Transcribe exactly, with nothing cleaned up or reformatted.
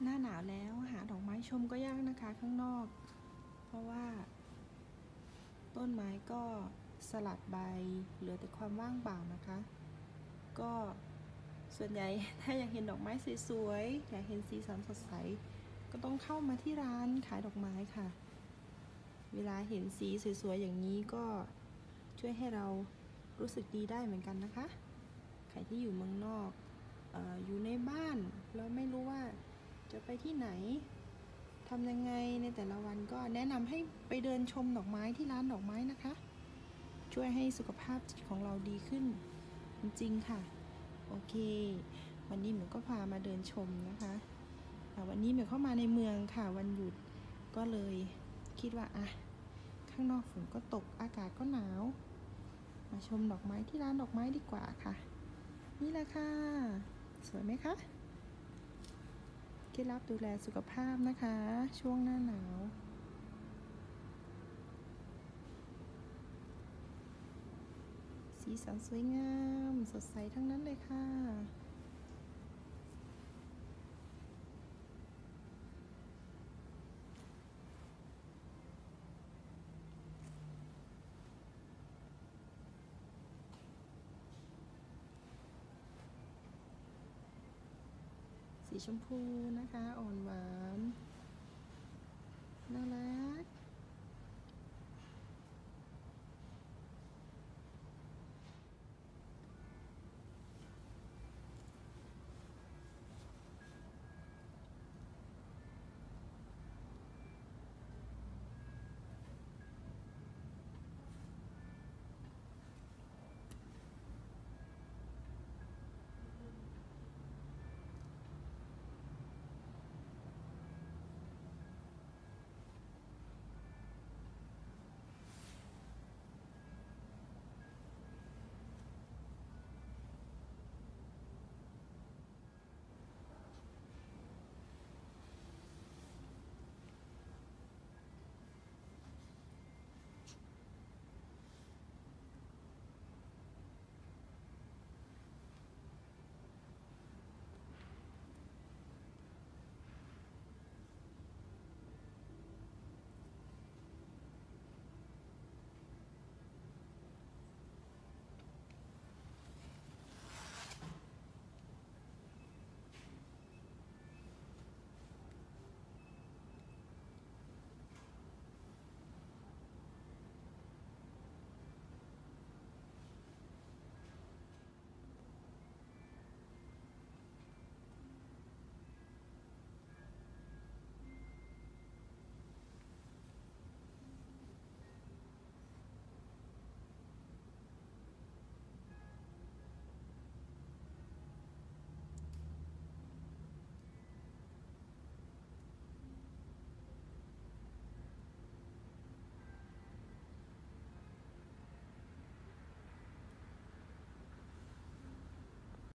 หน้าหนาวแล้วหาดอกไม้ชมก็ยากนะคะข้างนอกเพราะว่าต้นไม้ก็สลัดใบเหลือแต่ความว่างเปล่านะคะก็ส่วนใหญ่ถ้าอยากเห็นดอกไม้สวยๆอยากเห็นสีสันสดใสก็ต้องเข้ามาที่ร้านขายดอกไม้ค่ะเวลาเห็นสีสวยๆอย่างนี้ก็ช่วยให้เรารู้สึกดีได้เหมือนกันนะคะใครที่อยู่เมืองนอก อ, อยู่ในบ้านแล้วไม่รู้ว่าจะไปที่ไหนทำยังไงในแต่ละวันก็แนะนำให้ไปเดินชมดอกไม้ที่ร้านดอกไม้นะคะช่วยให้สุขภาพจิตของเราดีขึ้นจริงๆค่ะโอเควันนี้เหมียวก็พามาเดินชมนะคะวันนี้เหมียวเข้ามาในเมืองค่ะวันหยุดก็เลยคิดว่าอ่ะข้างนอกฝนก็ตกอากาศก็หนาวมาชมดอกไม้ที่ร้านดอกไม้ดีกว่าค่ะนี่แหละค่ะสวยไหมคะเคล็ดลับดูแลสุขภาพนะคะช่วงหน้าหนาวสีสันสวยงามสดใสทั้งนั้นเลยค่ะสีชมพูนะคะอ่อนหวานน่ารัก